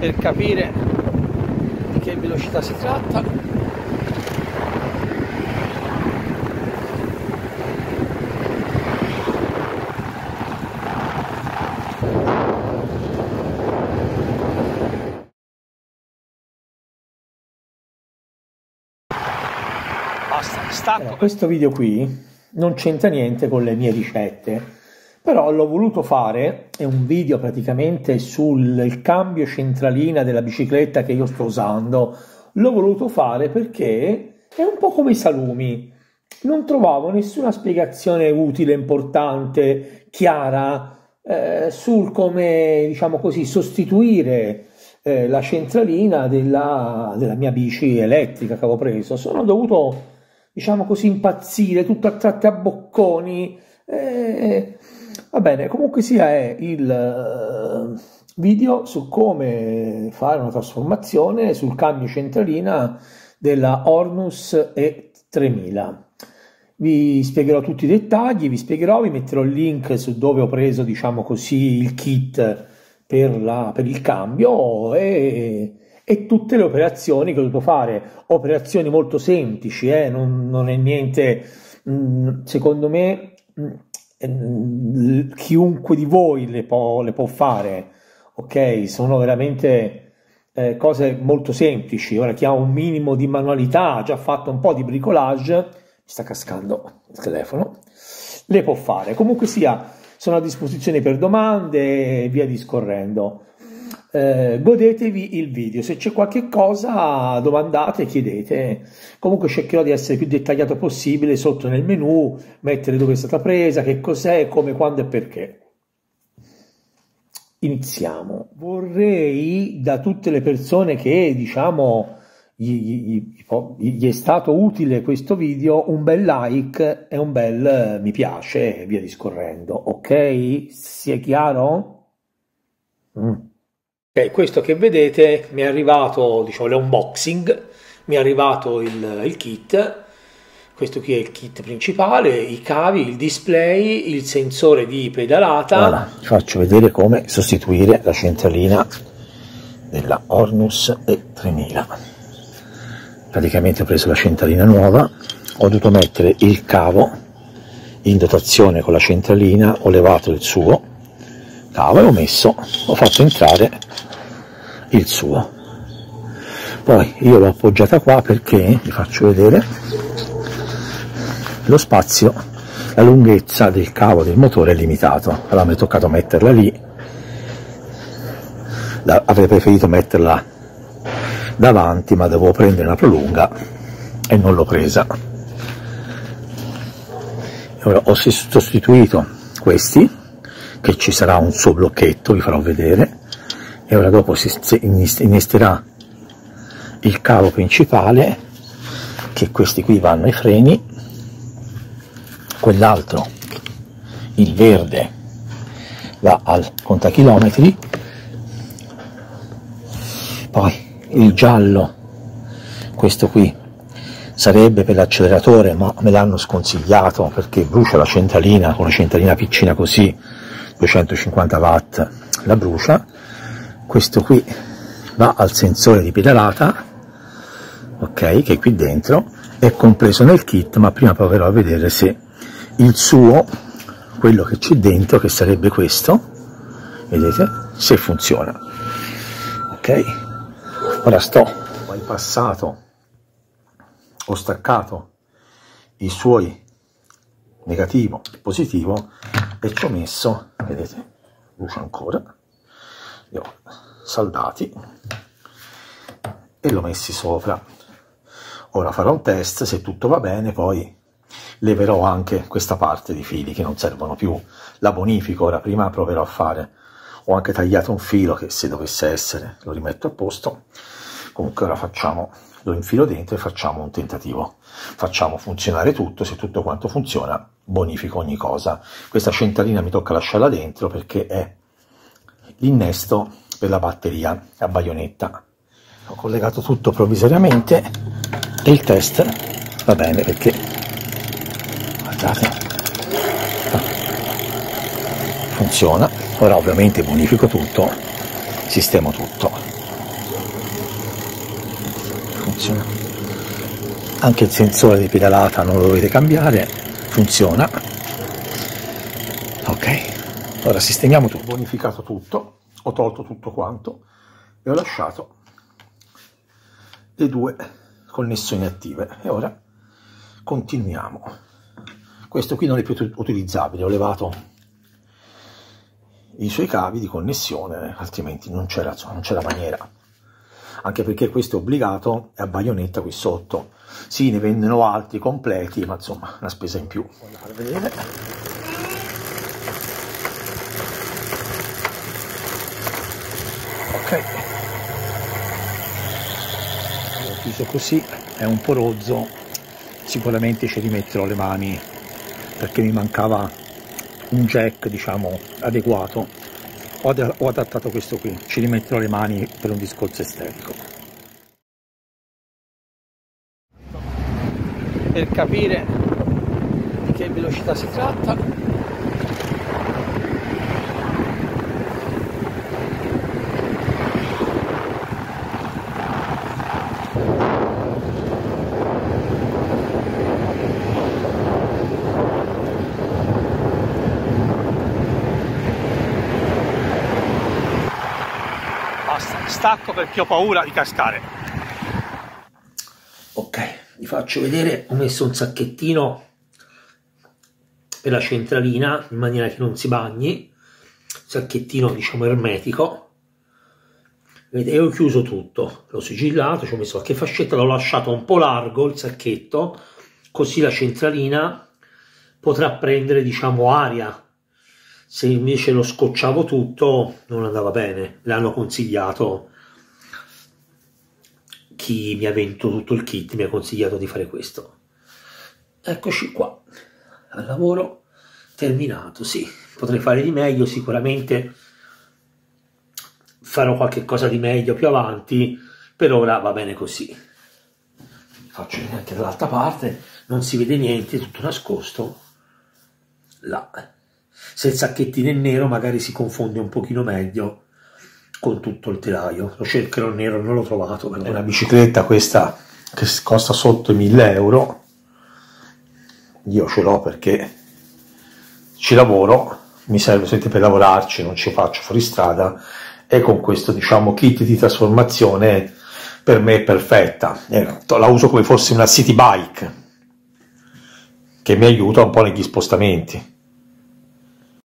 per capire di che velocità si tratta. Allora, questo video qui non c'entra niente con le mie ricette, però l'ho voluto fare, è un video praticamente sul cambio centralina della bicicletta che io sto usando. L'ho voluto fare perché è un po' come i salumi, non trovavo nessuna spiegazione utile, importante, chiara sul come, diciamo così, sostituire la centralina della mia bici elettrica che avevo preso. Sono dovuto, diciamo così, impazzire, tutto a tratti a bocconi. Va bene, comunque sia, è il video su come fare una trasformazione sul cambio centralina della Hornus E3000. Vi spiegherò tutti i dettagli, vi metterò il link su dove ho preso, diciamo così, il kit per il cambio e tutte le operazioni che ho dovuto fare. Operazioni molto semplici, non è niente, secondo me chiunque di voi le può fare, ok? Sono veramente cose molto semplici. Ora, chi ha un minimo di manualità, ha già fatto un po' di bricolage, mi sta cascando il telefono, le può fare. Comunque sia, sono a disposizione per domande e via discorrendo. Godetevi il video, se c'è qualche cosa domandate, chiedete. Comunque cercherò di essere più dettagliato possibile sotto nel menu, mettere dove è stata presa, che cos'è, come, quando e perché. Iniziamo. Vorrei, da tutte le persone che, diciamo, gli è stato utile questo video, un bel like e un bel mi piace e via discorrendo, ok? Sia chiaro? Ok, questo che vedete mi è arrivato, diciamo, l'unboxing, mi è arrivato il kit. Questo qui è il kit principale, i cavi, il display, il sensore di pedalata. Allora, vi faccio vedere come sostituire la centralina della Hornus E3000. Praticamente ho preso la centralina nuova, ho dovuto mettere il cavo in dotazione con la centralina, ho levato il suo cavo e ho fatto entrare il suo. Poi io l'ho appoggiata qua perché vi faccio vedere lo spazio, la lunghezza del cavo del motore è limitato, allora mi è toccato metterla lì. Avrei preferito metterla davanti, ma dovevo prendere una prolunga e non l'ho presa. Ora ho sostituito questi, che ci sarà un suo blocchetto, vi farò vedere, e ora dopo si innesterà il cavo principale, che questi qui vanno ai freni, quell'altro, il verde, va al contachilometri, poi il giallo, questo qui sarebbe per l'acceleratore, ma me l'hanno sconsigliato perché brucia la centralina, con una centralina piccina così, 250 watt la brucia. Questo qui va al sensore di pedalata, ok, che è qui dentro, è compreso nel kit, ma prima proverò a vedere se il suo, quello che c'è dentro, che sarebbe questo, vedete, se funziona. Ok, ora ho bypassato, ho staccato i suoi negativo e positivo e ci ho messo, vedete, brucia ancora, li ho saldati e l'ho messi sopra. Ora farò un test, se tutto va bene poi leverò anche questa parte di fili che non servono più, la bonifico. Ora prima proverò a fare, ho anche tagliato un filo che se dovesse essere lo rimetto a posto. Comunque ora lo infilo dentro e facciamo un tentativo, facciamo funzionare tutto, se tutto quanto funziona bonifico ogni cosa. Questa centralina mi tocca lasciarla dentro perché è l'innesto per la batteria a baionetta. Ho collegato tutto provvisoriamente e il test va bene perché, guardate, funziona. Ora ovviamente bonifico tutto, sistemo tutto. funziona. Anche il sensore di pedalata non lo dovete cambiare, funziona. Ok, ora sistemiamo tutto. Ho bonificato tutto, ho tolto tutto quanto e ho lasciato le due connessioni attive e ora continuiamo. Questo qui non è più utilizzabile, ho levato i suoi cavi di connessione, altrimenti non c'era maniera, anche perché questo è obbligato e a baionetta qui sotto. Sì, ne vendono altri completi, ma insomma una spesa in più. Voglio far vedere. Ok, l'ho chiuso così, è un po' rozzo, sicuramente ci rimetterò le mani perché mi mancava un jack, diciamo, adeguato. Ho adattato questo qui, ci rimetterò le mani per un discorso estetico. Per capire di che velocità si tratta, stacco perché ho paura di cascare. Ok, vi faccio vedere, ho messo un sacchettino per la centralina in maniera che non si bagni, sacchettino diciamo ermetico. Vedete, ho chiuso tutto, l'ho sigillato, ci ho messo qualche fascetta, l'ho lasciato un po' largo il sacchetto, così la centralina potrà prendere diciamo aria. Se invece lo scocciavo tutto non andava bene, l'hanno consigliato. Chi mi ha venduto tutto il kit mi ha consigliato di fare questo. Eccoci qua, al lavoro terminato. Sì, potrei fare di meglio, sicuramente farò qualche cosa di meglio più avanti, per ora va bene così. Faccio vedere anche dall'altra parte, non si vede niente, è tutto nascosto là. Se il sacchettino è nero magari si confonde un pochino meglio con tutto il telaio. Lo cercherò nero, non l'ho trovato però. È una bicicletta questa che costa sotto i 1000 euro. Io ce l'ho perché ci lavoro, mi serve sempre per lavorarci, non ci faccio fuori strada, e con questo diciamo kit di trasformazione per me è perfetta. La uso come fosse una city bike che mi aiuta un po' negli spostamenti.